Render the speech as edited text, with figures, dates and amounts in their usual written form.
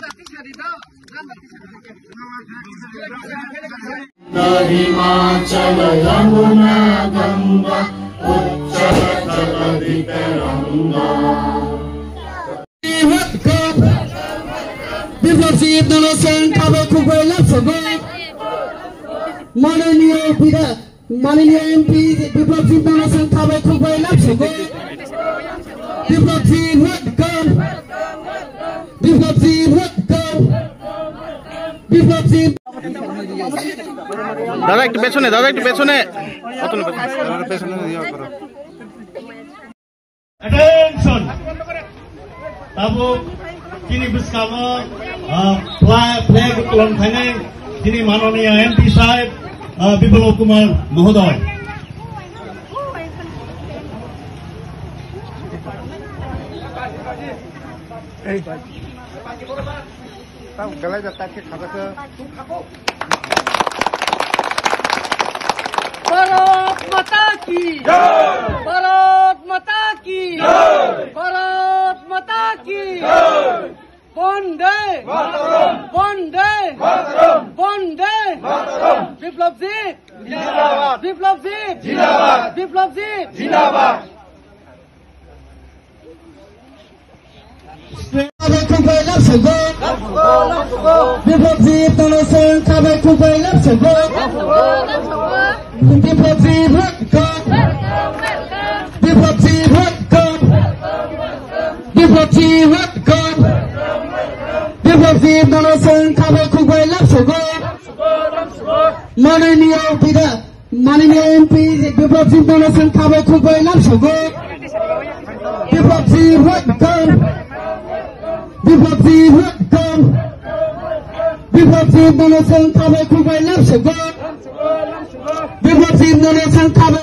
हिमाचल यमुना गंगा उच्चल जलधि तरंगा विप्लवी जनसंघ खाबे खुबै लक्ष्य माननीय एमपी विप्लवी जनसंघ खाबे खुबै लक्ष्य विप्लवी দাদা একটু পেছনে Attention! Tabu kini biskama flag utolon thaneng kini Manoniya MP Sahib Biplab Kumar Mohodoy. Bharat माता की जय, भारत माता की जय, भारत माता की जय, वंदे मातरम, वंदे मातरम, वंदे मातरम, विप्लव जी जिंदाबाद, विप्लव जी जिंदाबाद, विप्लव जी जिंदाबाद। विप्लवी जनसंघ खाबे खुबै लक्ष्य विप्लवी जनसंघ खाबे खुबै लक्ष्य माननीय एमपी विप्लवी जनसंघ खाबे खुबै लक्ष्य विप्लवी जनसंघ खाबे खुबै लक्ष्य विप्लवी जनसंघ खाबे